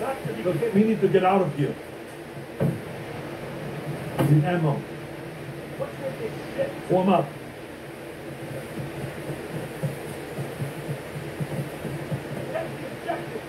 Look, we need to get out of here. Need ammo. What's with this shit? Form up. That's the objective.